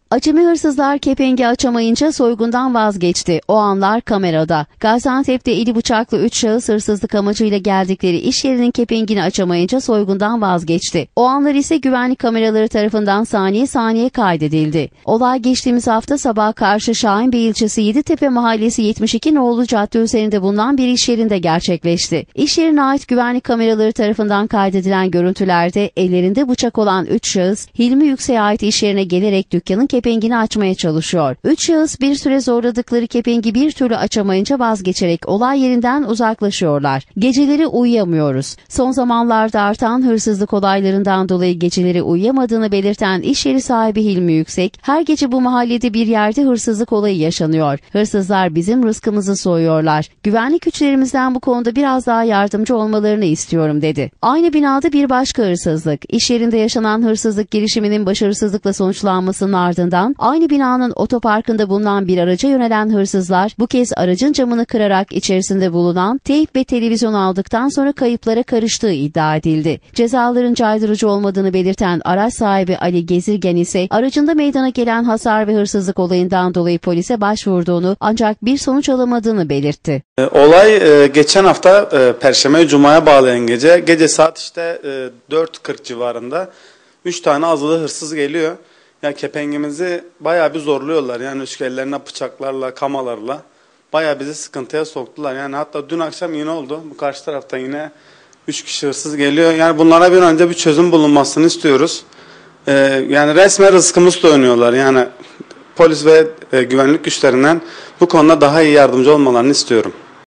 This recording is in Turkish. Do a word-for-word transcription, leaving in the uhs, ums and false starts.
Acemi hırsızlar kepengi açamayınca soygundan vazgeçti. O anlar kamerada. Gaziantep'te eli bıçaklı üç şahıs hırsızlık amacıyla geldikleri iş yerinin kepengini açamayınca soygundan vazgeçti. O anlar ise güvenlik kameraları tarafından saniye saniye kaydedildi. Olay geçtiğimiz hafta sabah karşı Şahinbey ilçesi Yeditepe Mahallesi yetmiş iki nolu cadde üzerinde bulunan bir iş yerinde gerçekleşti. İş yerine ait güvenlik kameraları tarafından kaydedilen görüntülerde ellerinde bıçak olan üç şahıs Hilmi Yüksek'e ait iş yerine gelerek dükkanın kepengini açmaya çalışıyor. Üç şahıs bir süre zorladıkları kepengi bir türlü açamayınca vazgeçerek olay yerinden uzaklaşıyorlar. Geceleri uyuyamıyoruz. Son zamanlarda artan hırsızlık olaylarından dolayı geceleri uyuyamadığını belirten iş yeri sahibi Hilmi Yüksek, her gece bu mahallede bir yerde hırsızlık olayı yaşanıyor. Hırsızlar bizim rızkımızı soyuyorlar. Güvenlik güçlerimizden bu konuda biraz daha yardımcı olmalarını istiyorum dedi. Aynı binada bir başka hırsızlık. İş yerinde yaşanan hırsızlık girişiminin başarısızlıkla sonuçlanmasının ardından aynı binanın otoparkında bulunan bir araca yönelen hırsızlar bu kez aracın camını kırarak içerisinde bulunan teyp ve televizyon aldıktan sonra kayıplara karıştığı iddia edildi. Cezaların caydırıcı olmadığını belirten araç sahibi Ali Gezirgen ise aracında meydana gelen hasar ve hırsızlık olayından dolayı polise başvurduğunu ancak bir sonuç alamadığını belirtti. Olay geçen hafta Perşembe Cuma'ya bağlayan gece, gece saat işte dört kırk civarında üç tane azılı hırsız geliyor. Ya kepengimizi bayağı bir zorluyorlar. Yani ellerine bıçaklarla, kamalarla bayağı bizi sıkıntıya soktular. Yani hatta dün akşam yine oldu. Bu karşı tarafta yine üç kişi hırsız geliyor. Yani bunlara bir önce bir çözüm bulunmasını istiyoruz. Ee, yani resmen rızkımızla oynuyorlar. Yani polis ve e, güvenlik güçlerinden bu konuda daha iyi yardımcı olmalarını istiyorum.